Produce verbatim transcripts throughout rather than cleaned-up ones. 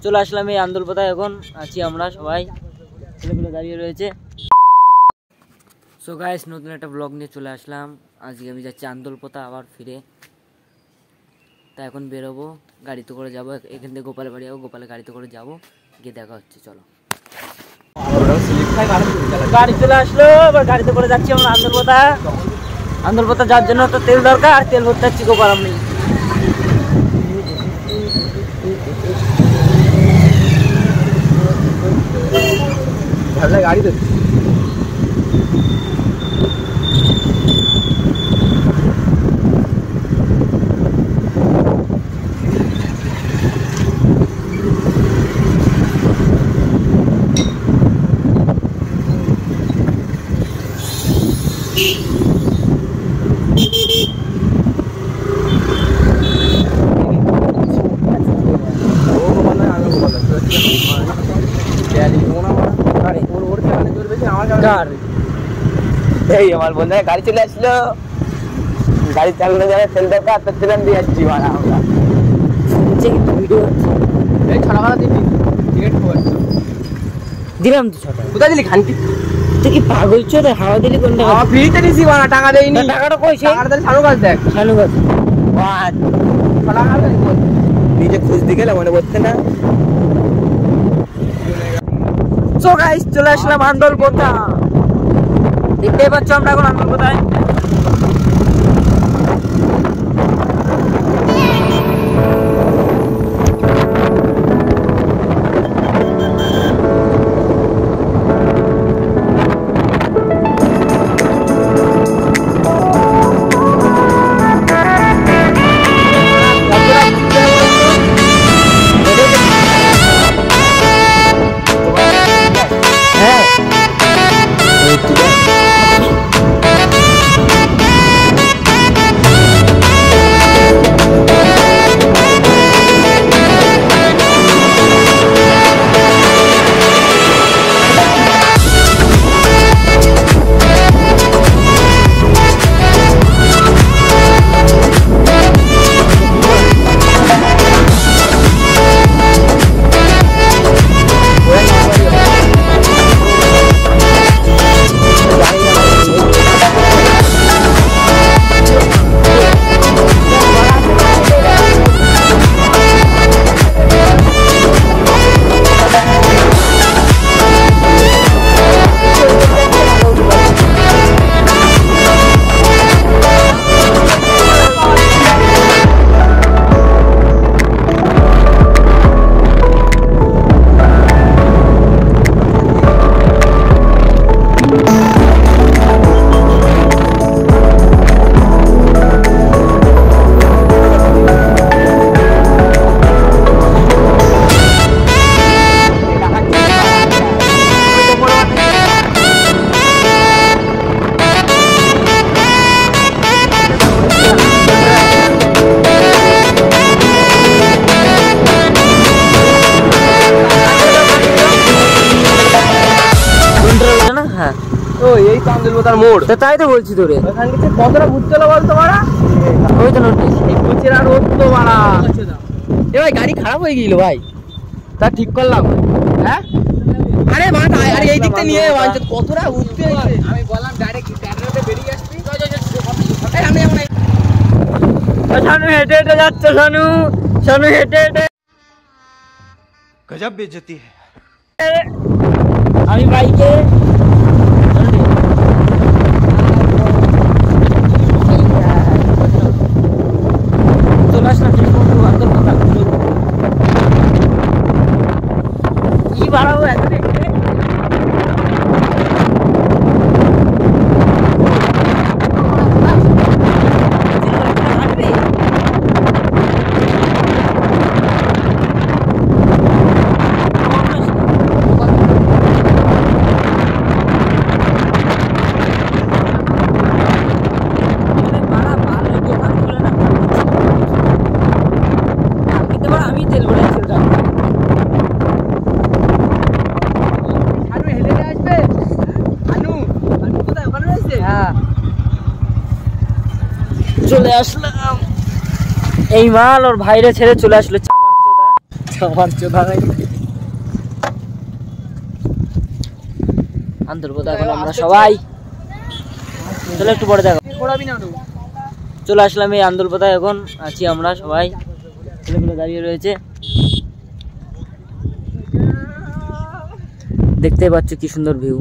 চলে আসলাম এই আন্দুলপোতায়, এখন আছি আমরা সবাই ছেলেগুলো দাঁড়িয়ে রয়েছে। সো গাইস, নতুন একটা ব্লগ নিয়ে চলে আসলাম। আজকে আমি যাচ্ছি আন্দুলপোতা আবার ফিরে। তা এখন বেরোবো, গাড়িতে করে যাবো, এখান থেকে গোপালের বাড়ি যাবো, গোপালের গাড়িতে করে যাবো, গিয়ে দেখা হচ্ছে। চলো, গাড়ি চলে আসলো, এবার গাড়িতে করে যাচ্ছি আমরা আন্দুলপোতা। আন্দুলপোতা যাওয়ার জন্য তো তেল দরকার, আর তেল ভরতে যাচ্ছি গোপাল আমি। গাড়ি আমার বন্ধুরা গাড়ি চলে আসলো, গাড়ি চালানো যাবে, তেল দরকার, তো তেল দিয়ে যাচ্ছি। আমরা দিলাম তো ছটা। কোথায় দিলি খানটি? তুই কি পাগল ছোট? হাওয়া দিলি কোনটা? হাওয়া ফ্রিতে নিছি, বানা টাকা দেইনি। টাকাটা কইছে? টাকাটা তাহলে শানু গাছ দেখ, শানু গাছ। বাহ, ছটা গাছ নিজে খুঁজতে গেলে মনে পড়ছে না। সো গাইস, চলে আসলাম আন্দুলপোতা। দেখতেই পাচ্ছ আমরা এখন আন্দুলপোতায়। এই তো আন্দুলপোতার মোড়, তাই তো বলছি তোরে। ওখান থেকে কতটা ঘুরতে হলো বলতো মারা? ওই তো নোটিস, এই কোচেরা রোড তো মারা। এ ভাই, গাড়ি খারাপ হয়ে গেল ভাই, তা ঠিক করলাম। হ্যাঁ, আরে মাথা, আরে এই দিকটা নিয়ে বাঞ্চ কতটা ঘুরতে হয়েছে। আমি বললাম ডাইরেক্ট ট্যানারে বেরিয়ে আসবি। এই আমি এখন শানু হেঁটে হেঁটে যাচ্ছে, শানু শানু হেঁটে হেঁটে। গজব বেইজ্জতি है। আমি বাইকে চলে আসলাম কি বাড়াবো এখন। চলে আসলাম এই মাল ওর ভাইরে ছেড়ে চলে আসলো চামার চোদা। আমার চোদা নাই আন্দুলপোতা এখন আমরা সবাই চলো একটু পরে দেখো চলে আসলাম এই আন্দুলপোতা এখন আছি আমরা সবাই ছেলেগুলো দাঁড়িয়ে রয়েছে দেখতে পাচ্ছ কি সুন্দর ভিউ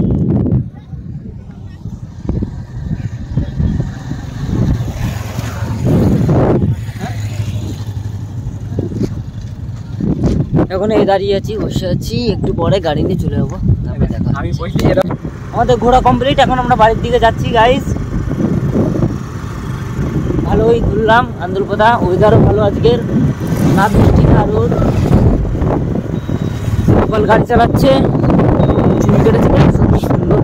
এখন এই দাঁড়িয়ে আছি বসে আছি একটু পরে গাড়ি নিয়ে চলে যাবো আমাদের ঘোরা কমপ্লিট এখন আমরা বাড়ির দিকে যাচ্ছি গাইস ভালোই ঘুরলাম আন্দুলপোতা ওয়েদারও ভালো আজকের না বৃষ্টি না রোদ সকাল গাড়ি চালাচ্ছে চুল কেটেছে সত্যি সুন্দর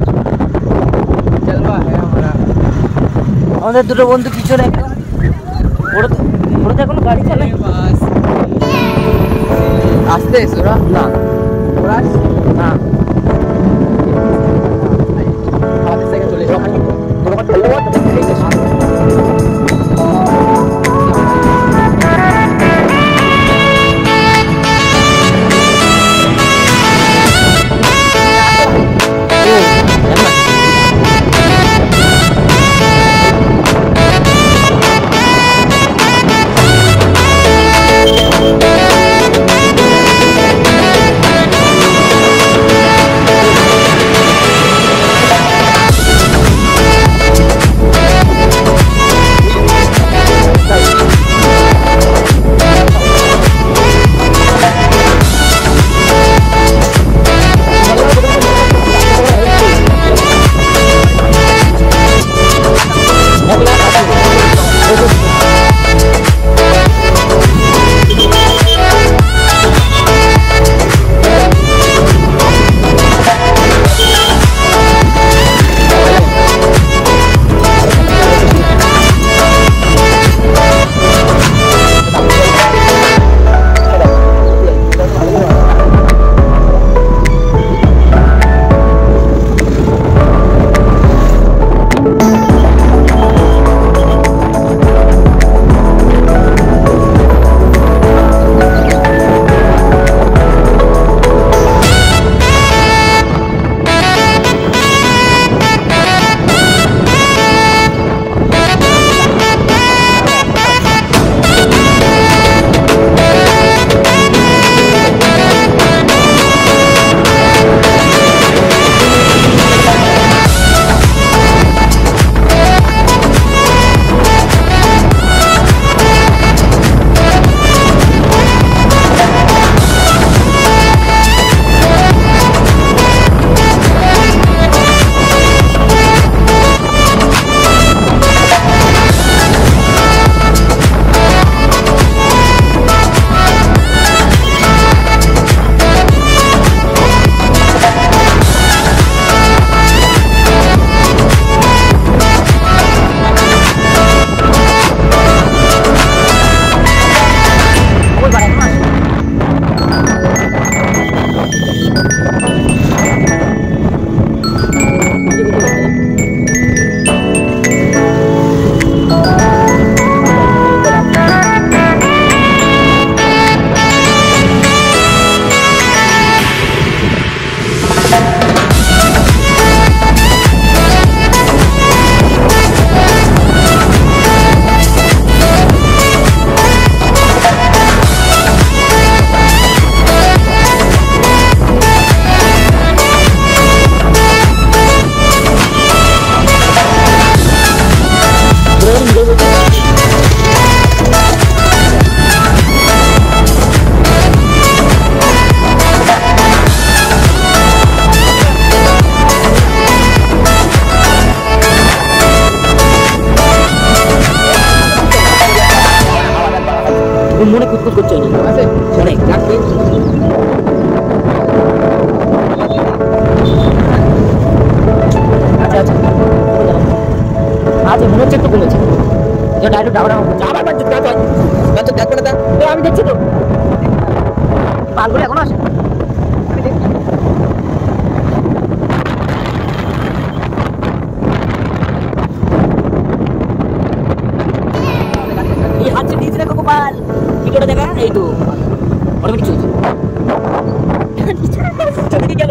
আমাদের দুটো বন্ধু পিছনে একদম ওরা তো ওরা তো এখন গাড়ি চালায় আসতে ওরা না ওরা না আমাদের থেকে চলে যাও মনে কুতকুত করছে আছে অনেক লাগবে আচ্ছা আচ্ছা আচ্ছা মনে হচ্ছে একটু কমেছে ডাইরেক্ট ডাবরা আবার বাজছে কাজ হয় কাজ দেখ করে দাও আমি দেখছি তো পালগুলো এখন আসে আমি দেখছি এই হাতটা নিচে রাখো গোপাল ভিডিওটা দেখা এই তো আমি চলছি গেল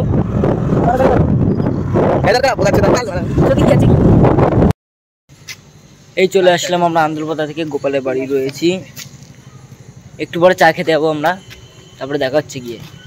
এই চলে আসলাম আমরা আন্দুলপুতা থেকে গোপালের বাড়ি রয়েছি। একটু পরে চা খেতে যাবো আমরা, তারপরে দেখা হচ্ছে গিয়ে।